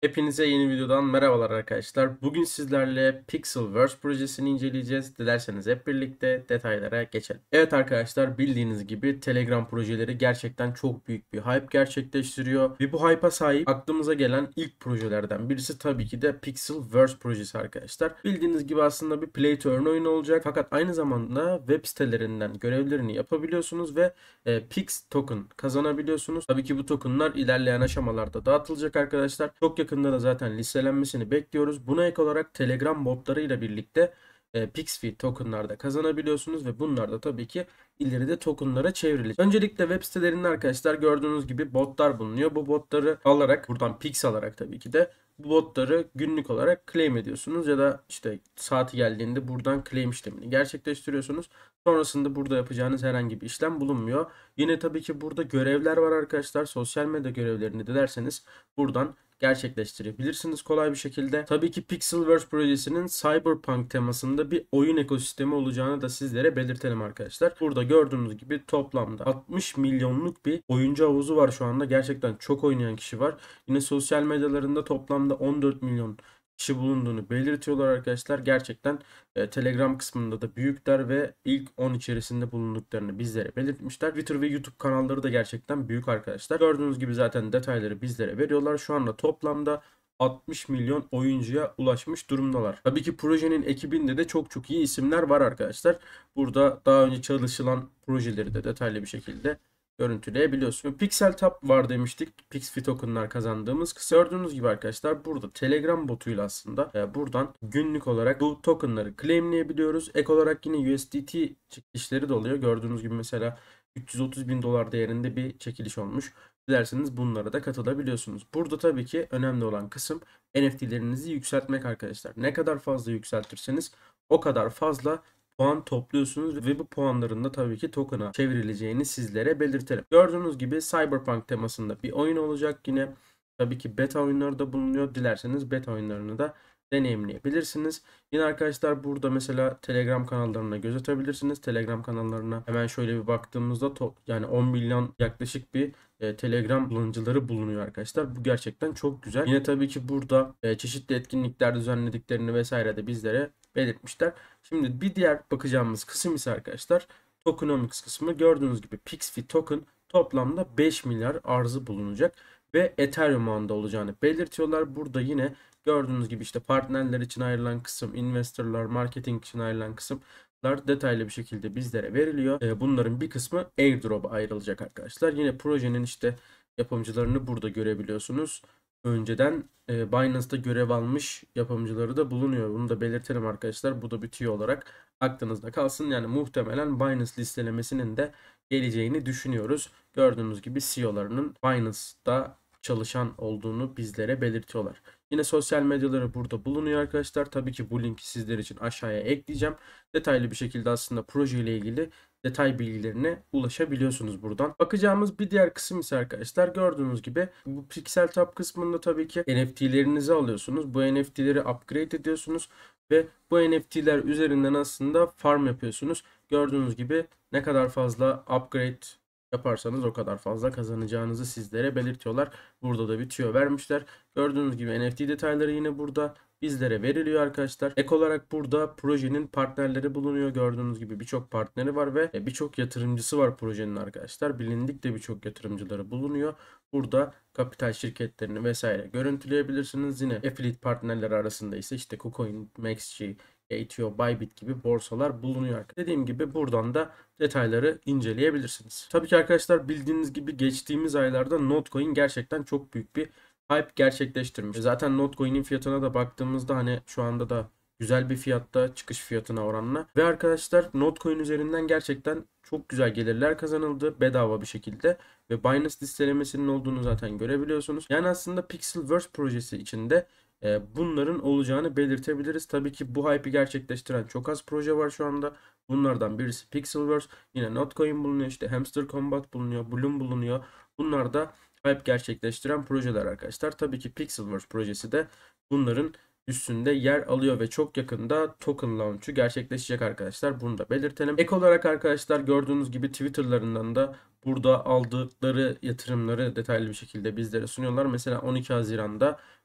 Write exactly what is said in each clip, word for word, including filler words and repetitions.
Hepinize yeni videodan merhabalar arkadaşlar. Bugün sizlerle Pixelverse projesini inceleyeceğiz. Dilerseniz hep birlikte detaylara geçelim. Evet arkadaşlar, bildiğiniz gibi Telegram projeleri gerçekten çok büyük bir hype gerçekleştiriyor. Ve bu hype'a sahip aklımıza gelen ilk projelerden birisi tabii ki de Pixelverse projesi arkadaşlar. Bildiğiniz gibi aslında bir play to earn oyunu olacak. Fakat aynı zamanda web sitelerinden görevlerini yapabiliyorsunuz ve e, Pix token kazanabiliyorsunuz. Tabii ki bu tokenlar ilerleyen aşamalarda dağıtılacak arkadaşlar. Çok yakında da zaten listelenmesini bekliyoruz. Buna ek olarak Telegram botlarıyla birlikte e, Pixfeed tokenlar da kazanabiliyorsunuz ve bunlar da tabii ki ileride tokenlara çevrilecek. Öncelikle web sitelerinde arkadaşlar gördüğünüz gibi botlar bulunuyor. Bu botları alarak buradan Pix alarak tabii ki de bu botları günlük olarak claim ediyorsunuz ya da işte saati geldiğinde buradan claim işlemini gerçekleştiriyorsunuz. Sonrasında burada yapacağınız herhangi bir işlem bulunmuyor. Yine tabii ki burada görevler var arkadaşlar. Sosyal medya görevlerini dilerseniz buradan gerçekleştirebilirsiniz kolay bir şekilde. Tabii ki Pixelverse projesinin Cyberpunk temasında bir oyun ekosistemi olacağını da sizlere belirtelim arkadaşlar. Burada gördüğünüz gibi toplamda altmış milyonluk bir oyuncu havuzu var şu anda. Gerçekten çok oynayan kişi var. Yine sosyal medyalarında toplamda on dört milyon kişi bulunduğunu belirtiyorlar arkadaşlar. Gerçekten e, Telegram kısmında da büyükler ve ilk on içerisinde bulunduklarını bizlere belirtmişler. Twitter ve YouTube kanalları da gerçekten büyük arkadaşlar. Gördüğünüz gibi zaten detayları bizlere veriyorlar. Şu anda toplamda altmış milyon oyuncuya ulaşmış durumdalar. Tabii ki projenin ekibinde de çok çok iyi isimler var arkadaşlar. Burada daha önce çalışılan projeleri de detaylı bir şekilde görüntüleyebiliyorsun. Pixel Tap var demiştik. Pixfeed tokenlar kazandığımız kısa. Gördüğünüz gibi arkadaşlar burada Telegram botuyla aslında e, buradan günlük olarak bu tokenları claimleyebiliyoruz. Ek olarak yine U S D T çekilişleri de oluyor. Gördüğünüz gibi mesela üç yüz otuz bin dolar değerinde bir çekiliş olmuş. Dilerseniz bunlara da katılabiliyorsunuz. Burada tabii ki önemli olan kısım N F T'lerinizi yükseltmek arkadaşlar. Ne kadar fazla yükseltirseniz o kadar fazla puan topluyorsunuz ve bu puanların da tabii ki token'a çevrileceğini sizlere belirtelim. Gördüğünüz gibi Cyberpunk temasında bir oyun olacak yine. Tabii ki beta oyunları da bulunuyor. Dilerseniz beta oyunlarını da deneyimleyebilirsiniz. Yine arkadaşlar burada mesela Telegram kanallarına göz atabilirsiniz. Telegram kanallarına hemen şöyle bir baktığımızda to yani on milyon yaklaşık bir e, Telegram kullanıcıları bulunuyor arkadaşlar. Bu gerçekten çok güzel. Yine tabii ki burada e, çeşitli etkinlikler düzenlediklerini vesaire de bizlere belirtmişler. Şimdi bir diğer bakacağımız kısım ise arkadaşlar tokenomics kısmı. Gördüğünüz gibi Pixfeed token toplamda beş milyar arzı bulunacak ve Ethereum ağında olacağını belirtiyorlar. Burada yine gördüğünüz gibi işte partnerler için ayrılan kısım, investorlar, marketing için ayrılan kısımlar detaylı bir şekilde bizlere veriliyor. Ee, Bunların bir kısmı airdrop'a ayrılacak arkadaşlar. Yine projenin işte yapımcılarını burada görebiliyorsunuz. Önceden e, Binance'da görev almış yapımcıları da bulunuyor. Bunu da belirtelim arkadaşlar. Bu da bir tüy olarak aklınızda kalsın. Yani muhtemelen Binance listelemesinin de geleceğini düşünüyoruz. Gördüğünüz gibi C E O'larının Binance'da çalışan olduğunu bizlere belirtiyorlar. Yine sosyal medyaları burada bulunuyor arkadaşlar. Tabii ki bu linki sizler için aşağıya ekleyeceğim. Detaylı bir şekilde aslında proje ile ilgili detay bilgilerine ulaşabiliyorsunuz buradan. Bakacağımız bir diğer kısım ise arkadaşlar gördüğünüz gibi bu Pixel Tab kısmında tabii ki N F T'lerinizi alıyorsunuz. Bu N F T'leri upgrade ediyorsunuz ve bu N F T'ler üzerinden aslında farm yapıyorsunuz. Gördüğünüz gibi ne kadar fazla upgrade yaparsanız o kadar fazla kazanacağınızı sizlere belirtiyorlar. Burada da bir tüyo vermişler. Gördüğünüz gibi N F T detayları yine burada bizlere veriliyor arkadaşlar. Ek olarak burada projenin partnerleri bulunuyor. Gördüğünüz gibi birçok partneri var ve birçok yatırımcısı var projenin arkadaşlar. Bilindik de birçok yatırımcıları bulunuyor. Burada kapital şirketlerini vesaire görüntüleyebilirsiniz. Yine affiliate partnerleri arasında ise işte KuCoin, MaxG, A T O, Bybit gibi borsalar bulunuyor. Dediğim gibi buradan da detayları inceleyebilirsiniz. Tabii ki arkadaşlar bildiğiniz gibi geçtiğimiz aylarda Notcoin gerçekten çok büyük bir hype gerçekleştirmiş. Zaten Notcoin'in fiyatına da baktığımızda hani şu anda da güzel bir fiyatta çıkış fiyatına oranla. Ve arkadaşlar Notcoin üzerinden gerçekten çok güzel gelirler kazanıldı bedava bir şekilde. Ve Binance listelemesinin olduğunu zaten görebiliyorsunuz. Yani aslında Pixelverse projesi içinde e, bunların olacağını belirtebiliriz. Tabii ki bu hype'i gerçekleştiren çok az proje var şu anda. Bunlardan birisi Pixelverse. Yine Notcoin bulunuyor. İşte Hamster Combat bulunuyor. Bloom bulunuyor. Bunlar da hype gerçekleştiren projeler arkadaşlar. Tabii ki Pixelverse projesi de bunların üstünde yer alıyor ve çok yakında token launch'u gerçekleşecek arkadaşlar. Bunu da belirtelim. Ek olarak arkadaşlar gördüğünüz gibi Twitter'larından da burada aldıkları yatırımları detaylı bir şekilde bizlere sunuyorlar. Mesela on iki Haziran'da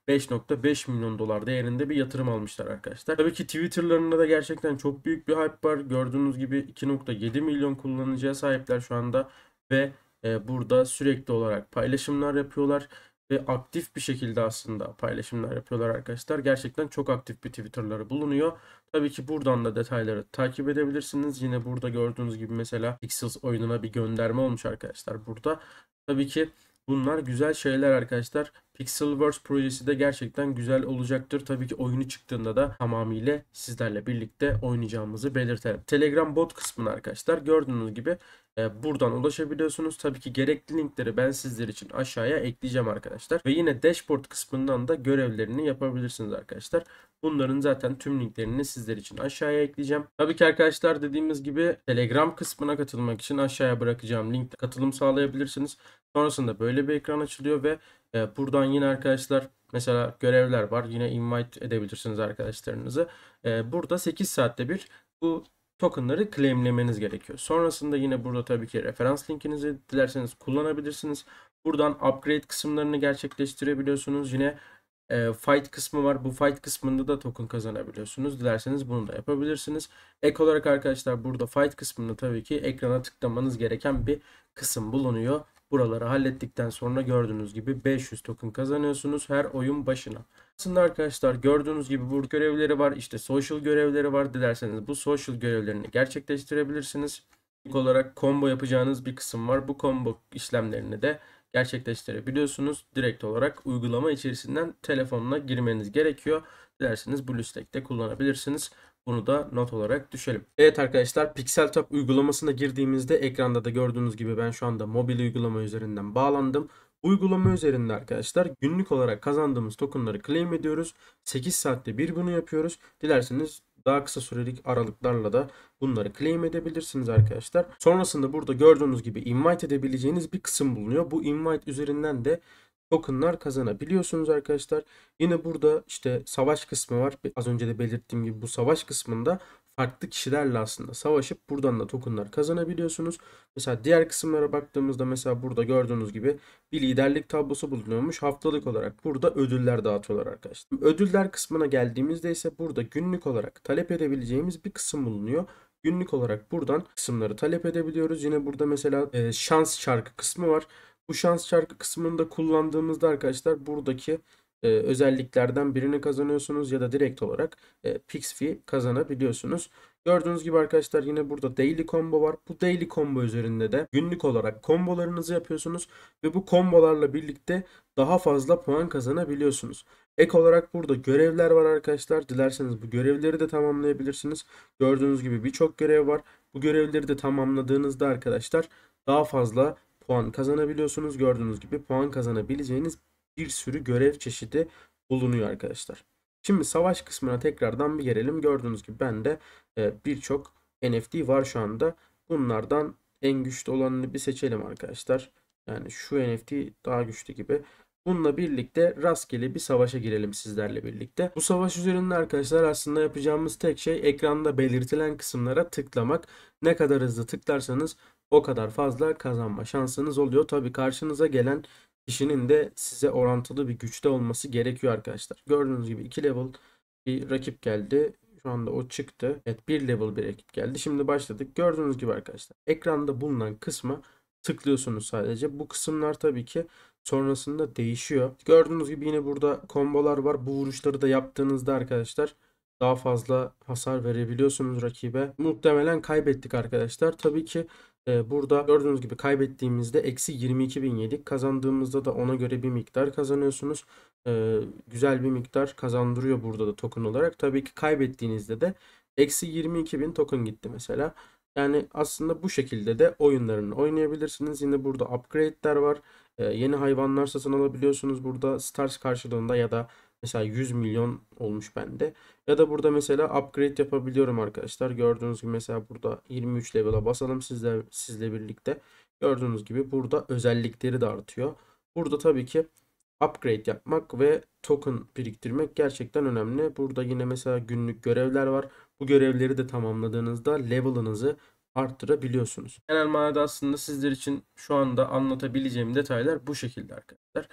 beş nokta beş milyon dolar değerinde bir yatırım almışlar arkadaşlar. Tabii ki Twitter'larında da gerçekten çok büyük bir hype var. Gördüğünüz gibi iki nokta yedi milyon kullanıcıya sahipler şu anda ve e, burada sürekli olarak paylaşımlar yapıyorlar ve aktif bir şekilde aslında paylaşımlar yapıyorlar arkadaşlar. Gerçekten çok aktif bir Twitter'ları bulunuyor. Tabii ki buradan da detayları takip edebilirsiniz. Yine burada gördüğünüz gibi mesela Pixels oyununa bir gönderme olmuş arkadaşlar burada. Tabii ki bunlar güzel şeyler arkadaşlar. Pixelverse projesi de gerçekten güzel olacaktır. Tabii ki oyunu çıktığında da tamamıyla sizlerle birlikte oynayacağımızı belirtelim. Telegram bot kısmını arkadaşlar gördüğünüz gibi e, buradan ulaşabiliyorsunuz. Tabii ki gerekli linkleri ben sizler için aşağıya ekleyeceğim arkadaşlar. Ve yine dashboard kısmından da görevlerini yapabilirsiniz arkadaşlar. Bunların zaten tüm linklerini sizler için aşağıya ekleyeceğim. Tabii ki arkadaşlar dediğimiz gibi Telegram kısmına katılmak için aşağıya bırakacağım linkte katılım sağlayabilirsiniz. Sonrasında böyle bir ekran açılıyor ve e, buradan yine arkadaşlar mesela görevler var. Yine invite edebilirsiniz arkadaşlarınızı. E, burada sekiz saatte bir bu tokenları claimlemeniz gerekiyor. Sonrasında yine burada tabii ki referans linkinizi dilerseniz kullanabilirsiniz. Buradan upgrade kısımlarını gerçekleştirebiliyorsunuz. Yine e, fight kısmı var. Bu fight kısmında da token kazanabiliyorsunuz. Dilerseniz bunu da yapabilirsiniz. Ek olarak arkadaşlar burada fight kısmında tabii ki ekrana tıklamanız gereken bir kısım bulunuyor. Buraları hallettikten sonra gördüğünüz gibi beş yüz token kazanıyorsunuz her oyun başına. Aslında arkadaşlar gördüğünüz gibi burada görevleri var. İşte social görevleri var. Dilerseniz bu social görevlerini gerçekleştirebilirsiniz. İlk olarak combo yapacağınız bir kısım var. Bu combo işlemlerini de gerçekleştirebiliyorsunuz. Direkt olarak uygulama içerisinden telefonuna girmeniz gerekiyor. Dilerseniz BlueStack'te kullanabilirsiniz. Bunu da not olarak düşelim. Evet arkadaşlar PixelTap uygulamasına girdiğimizde ekranda da gördüğünüz gibi ben şu anda mobil uygulama üzerinden bağlandım. Uygulama üzerinde arkadaşlar günlük olarak kazandığımız tokenları claim ediyoruz. sekiz saatte bir bunu yapıyoruz. Dilerseniz daha kısa sürelik aralıklarla da bunları claim edebilirsiniz arkadaşlar. Sonrasında burada gördüğünüz gibi invite edebileceğiniz bir kısım bulunuyor. Bu invite üzerinden de tokenlar kazanabiliyorsunuz arkadaşlar. Yine burada işte savaş kısmı var. Az önce de belirttiğim gibi bu savaş kısmında farklı kişilerle aslında savaşıp buradan da tokenlar kazanabiliyorsunuz. Mesela diğer kısımlara baktığımızda mesela burada gördüğünüz gibi bir liderlik tablosu bulunuyormuş. Haftalık olarak burada ödüller dağıtıyorlar arkadaşlar. Ödüller kısmına geldiğimizde ise burada günlük olarak talep edebileceğimiz bir kısım bulunuyor. Günlük olarak buradan kısımları talep edebiliyoruz. Yine burada mesela e, şans çarkı kısmı var. Bu şans çarkı kısmında kullandığımızda arkadaşlar buradaki e, özelliklerden birini kazanıyorsunuz ya da direkt olarak e, Pixfy kazanabiliyorsunuz. Gördüğünüz gibi arkadaşlar yine burada daily combo var. Bu daily combo üzerinde de günlük olarak kombolarınızı yapıyorsunuz ve bu kombolarla birlikte daha fazla puan kazanabiliyorsunuz. Ek olarak burada görevler var arkadaşlar. Dilerseniz bu görevleri de tamamlayabilirsiniz. Gördüğünüz gibi birçok görev var. Bu görevleri de tamamladığınızda arkadaşlar daha fazla puan kazanabiliyorsunuz. Gördüğünüz gibi puan kazanabileceğiniz bir sürü görev çeşidi bulunuyor arkadaşlar. Şimdi savaş kısmına tekrardan bir gelelim. Gördüğünüz gibi bende e, birçok N F T var şu anda. Bunlardan en güçlü olanını bir seçelim arkadaşlar. Yani şu N F T daha güçlü gibi. Bununla birlikte rastgele bir savaşa girelim sizlerle birlikte. Bu savaş üzerinde arkadaşlar aslında yapacağımız tek şey ekranda belirtilen kısımlara tıklamak. Ne kadar hızlı tıklarsanız o kadar fazla kazanma şansınız oluyor. Tabii karşınıza gelen kişinin de size orantılı bir güçte olması gerekiyor arkadaşlar. Gördüğünüz gibi iki level bir rakip geldi. Şu anda o çıktı. Evet, bir level bir rakip geldi. Şimdi başladık. Gördüğünüz gibi arkadaşlar ekranda bulunan kısma tıklıyorsunuz sadece. Bu kısımlar tabii ki sonrasında değişiyor. Gördüğünüz gibi yine burada kombolar var. Bu vuruşları da yaptığınızda arkadaşlar daha fazla hasar verebiliyorsunuz rakibe. Muhtemelen kaybettik arkadaşlar. Tabii ki e, burada gördüğünüz gibi kaybettiğimizde eksi yirmi iki bin yedik. Kazandığımızda da ona göre bir miktar kazanıyorsunuz. E, güzel bir miktar kazandırıyor burada da token olarak. Tabii ki kaybettiğinizde de eksi yirmi iki bin token gitti mesela. Yani aslında bu şekilde de oyunlarını oynayabilirsiniz. Yine burada upgrade'ler var. Ee, yeni hayvanlar satın alabiliyorsunuz burada stars karşılığında ya da mesela yüz milyon olmuş bende. Ya da burada mesela upgrade yapabiliyorum arkadaşlar. Gördüğünüz gibi mesela burada yirmi üç level'a basalım sizle, sizle birlikte. Gördüğünüz gibi burada özellikleri de artıyor. Burada tabii ki upgrade yapmak ve token biriktirmek gerçekten önemli. Burada yine mesela günlük görevler var. Bu görevleri de tamamladığınızda level'ınızı arttırabiliyorsunuz. Genel manada aslında sizler için şu anda anlatabileceğim detaylar bu şekilde arkadaşlar.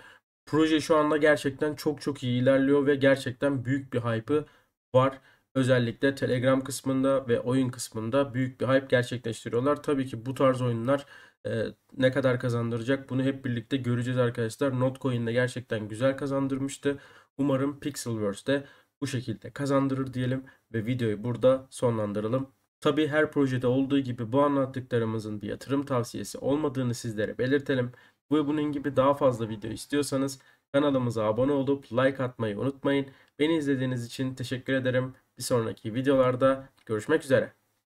Proje şu anda gerçekten çok çok iyi ilerliyor ve gerçekten büyük bir hype'ı var. Özellikle Telegram kısmında ve oyun kısmında büyük bir hype gerçekleştiriyorlar. Tabii ki bu tarz oyunlar e, ne kadar kazandıracak bunu hep birlikte göreceğiz arkadaşlar. Notcoin de gerçekten güzel kazandırmıştı. Umarım Pixelverse de bu şekilde kazandırır diyelim ve videoyu burada sonlandıralım. Tabii her projede olduğu gibi bu anlattıklarımızın bir yatırım tavsiyesi olmadığını sizlere belirtelim. Bu bunun gibi daha fazla video istiyorsanız kanalımıza abone olup like atmayı unutmayın. Beni izlediğiniz için teşekkür ederim. Bir sonraki videolarda görüşmek üzere.